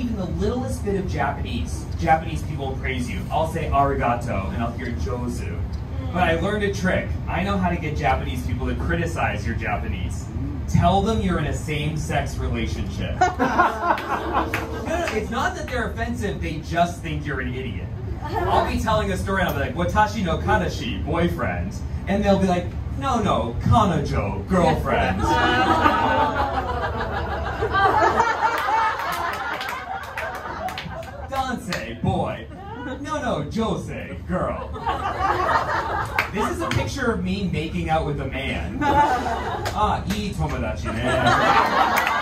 even the littlest bit of Japanese, Japanese people will praise you. I'll say arigato, and I'll hear jyouzu. But I learned a trick. I know how to get Japanese people to criticize your Japanese. Tell them you're in a same-sex relationship. No, it's not that they're offensive, they just think you're an idiot. I'll be telling a story and I'll be like, watashi no kanashi, boyfriend. And they'll be like, no, kanojo, girlfriend. Dansei, boy. No, josei, girl. This is a picture of me making out with a man. Ah, ii tomodachi ne.